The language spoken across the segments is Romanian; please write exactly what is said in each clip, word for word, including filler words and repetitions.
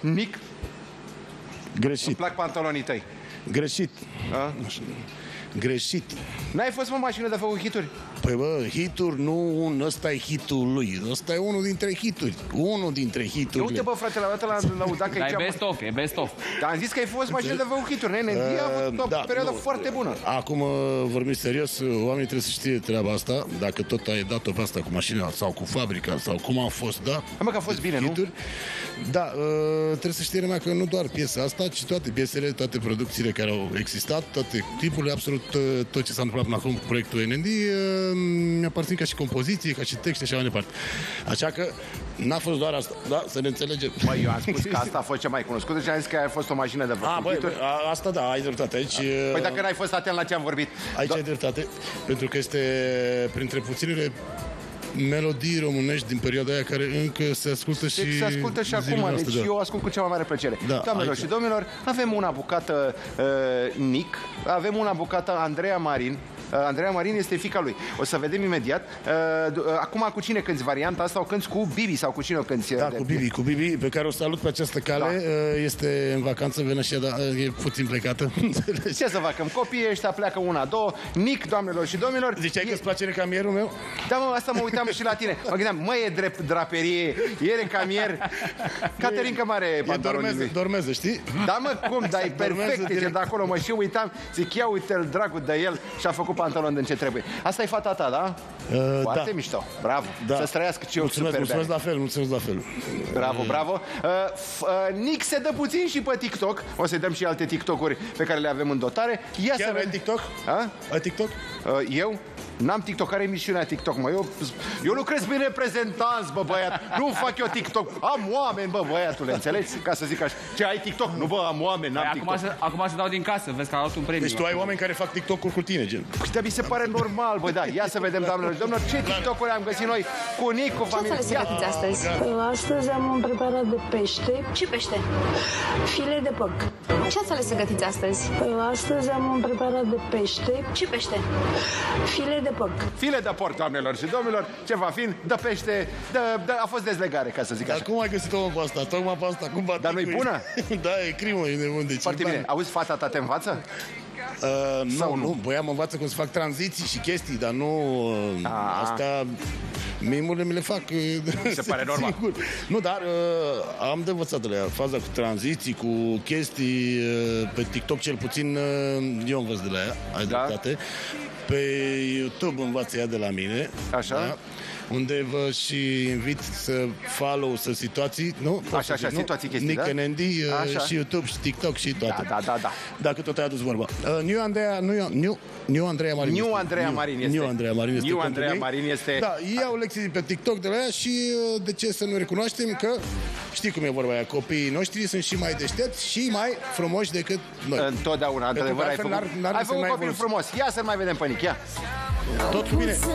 Nic? Greșit. Îmi plac pantalonii tăi. Greșit. A? Greșit. N-ai fost, mă, mașină de făcut hituri? Păi bă, hituri, nu un, ăsta e hitul lui. Ăsta e unul dintre hituri. Unul dintre hiturile. Uite, bă, frate, la dată l-am lăudat că e cea... best of, e best of. Dar am zis că ai fost mașină de făcut hituri, nene. Uh, a avut o da, perioadă nu, foarte bună. Acum vorbim serios, oamenii trebuie să știe treaba asta. Dacă tot ai dat-o pe asta cu mașina sau cu fabrica sau cum a fost, da? Mă, că a fost bine, hituri. Nu? Da, uh, trebuie să știe lumea că nu doar piesa asta, ci toate piesele, toate producțiile care au existat, toate tipurile, absolut uh, tot ce s-a întâmplat până acum cu proiectul N N D uh, mi-aparțin ca și compoziție, ca și text și așa mai departe. Așa că n-a fost doar asta, da? Să ne înțelegem. Băi, eu am spus că asta a fost cea mai cunoscută și am zis că a fost o mașină de A, băi, făcut. a, asta da, ai dreptate aici. Păi dacă n-ai fost atent la ce am vorbit. Aici ai dreptate, pentru că este printre puținele melodii românești din perioada aia care încă se ascultă și se ascultă și acum, noastre, deci da. eu ascult cu cea mai mare plăcere. Da, Doamnelor aici. și domnilor, avem una bucată uh, Nic, avem una bucată Andreea Marin. Uh, Andreea Marin este fiica lui. O să vedem imediat. Uh, uh, acum cu cine cânti varianta asta? O cânti cu Bibi sau cu cine o cânti? Da, cu Bibi, cu Bibi, pe care o salut pe această cale. Da. Este în vacanță, Venășia, dar e puțin plecată. Ce să facem? Copiii ăștia pleacă una, două. Nic, doamnelor și domnilor. Ziceai e... că îți place recamierul meu? Da, mă, asta mă uitam și la tine. Mă gândeam, mă, e drept draperie, e recamier. Caterinca mare pantalonii dormeză, lui. dormeză, știi? Da, mă, cum? Dar e perfect, ce de acolo, mă, și uitam. Zic, ia uite-l dragul de el și a făcut pantalon din ce trebuie. Asta e fata ta, da? Uh, Foarte da. mișto, bravo. Da. Să-ți trăiască ce eu Mulțumesc, super mulțumesc la fel, mulțumesc la fel. Bravo, bravo. Uh, f, uh, Nic se dă puțin și pe TikTok. O să dăm și alte TikTok-uri pe care le avem în dotare. Ia Chiar să ai TikTok? A? Ai TikTok? Uh, eu? N-am TikTok, care emisiunea TikTok, mă. Eu, eu lucrez prin reprezentanți, bă, băiat. Nu fac eu TikTok. Am oameni, bă, băiatule, înțelegi? Ca să zic așa. Ce, ai TikTok? Nu, bă, am oameni, n-am TikTok. Acum se, acum se dau din casă, vezi că a luat un premiu. Deci tu ai oameni care fac TikTok-uri cu tine, gen. Dar mi se pare normal, bă, da. Ia să vedem, doamnelor și domnilor, ce TikTok-uri am găsit noi cu Nic, cu familia. Ce să le gătiți astăzi? Astăzi am un preparat de pește. Ce pește? File de porc. Ce ați ales să gătiți astăzi? Astăzi am un preparat de pește. Ce pește? File de porc. File de porc, doamnelor și domnilor, ceva fin, de pește, de, de, a fost dezlegare, ca să zic așa. Dar cum ai găsit-o pe asta? Tocmai pe asta, cum Dar nu-i bună? Da, e crimă, e nebun. Deci Foarte bine. Auzi, fata ta te învață? Uh, nu, Sau nu? nu, băia mă învață cum să fac tranziții și chestii, dar nu... Uh, astea... Mimurile mi le fac se pare normal. Singur. Nu, dar uh, am de învățat de la ea. Faza cu tranziții, cu chestii uh, pe TikTok cel puțin uh, eu învăț de la ea, ai Da. dreptate. Pe YouTube învață ea de la mine. Așa. Da? Unde vă și invit să follow să situații, nu? Așa, așa, situații, chestii, Nick da? N N D, uh, Așa. și YouTube, și TikTok, și toate. Da, da, da, da. Dacă tot ai adus vorba. Uh, New Andreea, New, New, New Andreea Marin. New este. Andreea Marin este. New Andreea Marin este. New pentru Andreea mine. Marin este. Da, iau lecții pe TikTok de la ea și uh, de ce să nu recunoaștem că știi cum e vorba aia, copiii noștri sunt și mai deștepți și mai frumoși decât noi. Întotdeauna, Pentru într-adevăr, că ai altfel făcut, n-ar- n-ar ai să făcut mai copil evoluți. frumos. Ia să mai vedem pe Nic, ia. Tot cu bine.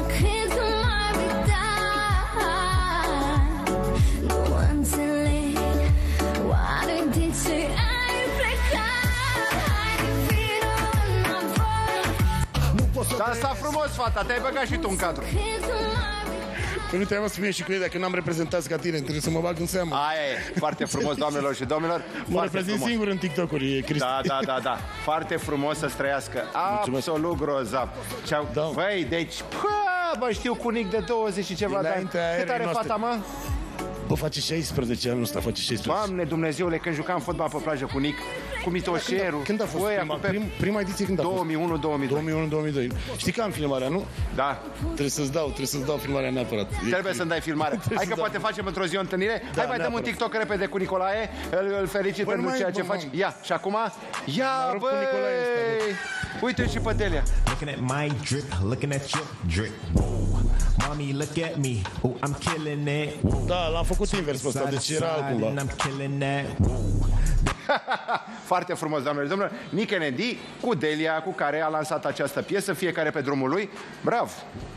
Dansa frumos, fata, te-ai băgat și tu în cadru. Păi nu te-ai să fie și cu ei, dacă n-am reprezentat ca tine, trebuie să mă bag în seamă. Aia e, foarte frumos, doamnelor și domnilor. Mă Foarte reprezint frumos. singur în TikTok-uri, Cristi. Da, da, da, da. Foarte frumos să-ți trăiască. Mulțumesc. Absolut grozav. Ce-au... Da. Băi, deci, pă, bă, știu cu Nic de douăzeci și ceva de ani. Dinaintea Cât erei are noastre. fata, mă? Bă, face șaisprezece anul ăsta, face șaisprezece. Doamne Dumnezeule, când jucam fotbal pe plajă cu Nic, cu Mitoșerul. Când a fost cu ăia, prima, cu Pep- prim, prima ediție când a fost? două mii unu două mii doi. două mii unu două mii doi. Știi că am filmarea, nu? Da. Trebuie să-ți dau, trebuie să-ți dau filmarea neapărat. Trebuie să-mi dai filmare. Hai că să poate dau. facem într-o zi o întâlnire. Hai mai dăm un neapărat. TikTok repede cu Nicolae. Îl, îl felicit Bă, pentru mai- ceea ce bă, faci. mă. Ia, și acum, ia, rupt cu Nicolae băi! Uite și pe Delia. Looking at my drip, looking at your drip. Whoa. Mommy, look at me. Oh, I'm killing it. Whoa. Da, l-am făcut invers pe ăsta, Side to deci era side, altcumva. and I'm killing that. Whoa. Foarte frumos, doamnelor și domnilor. Nic N D cu Delia, cu care a lansat această piesă, fiecare pe drumul lui. Bravo!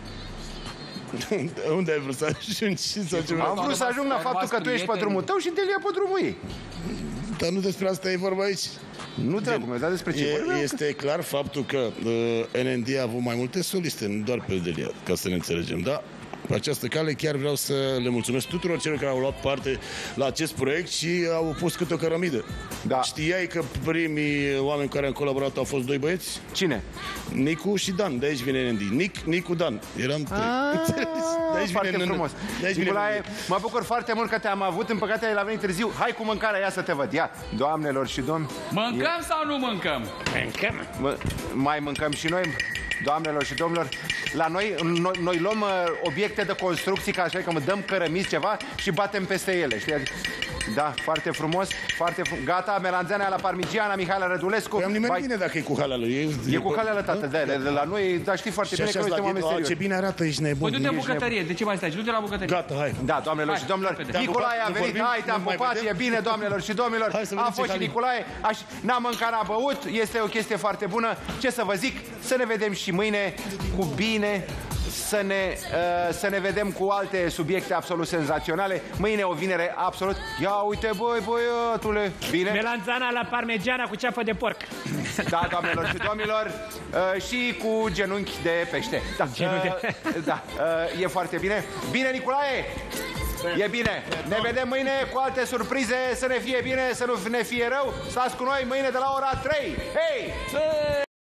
Unde ai vrut să ajungi? Sau ce Am vrut să ajung la faptul că tu ești pe drumul tău și Delia pe drumul ei. Dar nu despre asta e vorba aici. Nu trebuie, meu, dar despre ce E, vorbeam? este clar faptul că uh, N N D a avut mai multe soliste, nu doar pe Delia, ca să ne înțelegem, da? Pe această cale chiar vreau să le mulțumesc tuturor celor care au luat parte la acest proiect și au pus câte o cărămidă. Da. Știai că primii oameni care au colaborat au fost doi băieți? Cine? Nicu și Dan, de aici vine N N D. Nic, Nicu, Dan. Eram trei. De aici Foarte vine frumos. De aici Nicolae, vine mă bucur foarte mult că te-am avut. În păcate ai venit târziu. Hai cu mâncarea, ia să te văd. Ia, doamnelor și domni. Mâncăm sau nu mâncăm? Mâncăm. Mă, mai mâncăm și noi, doamnelor și domnilor. La noi, noi, noi luăm uh, obiecte de construcții, ca așa, că mă dăm cărămizi ceva și batem peste ele, știi? Da, foarte frumos, foarte frumos. Gata, melanzana la parmigiana, Mihaela Rădulescu. Păi am nimerit Vai... bine dacă e cu halal. E, E cu halal, tată, de, de, de la noi, dar știi foarte și bine că noi suntem oameni serioși. ce bine arată, ești nebun. Păi du-te în bucătărie, de ce mai stai? Du-te la bucătărie. Gata, hai. Da, doamnelor Hai, și domnilor, repede. Nicolae a Nu venit, vorbim, hai, te-am nu mai pupat, vedem. e bine, doamnelor și domnilor. Hai să A vedem fost ce și cali. Nicolae, aș, n-am mâncat, n-am băut, este o chestie foarte bună. Ce să vă zic, să ne vedem și mâine cu bine, să ne, uh, să ne vedem cu alte subiecte absolut senzaționale. Mâine o vinere absolut. Ia uite, băi, băiatule, bine? Melanzana la parmegiana cu ceapă de porc. Da, doamnelor și domnilor, uh, și cu genunchi de pește. Da, Genunchi uh, da uh, e foarte bine. Bine, Nicolae? E bine. Ne vedem mâine cu alte surprize. Să ne fie bine, să nu ne fie rău. Stați cu noi mâine de la ora trei. Hei!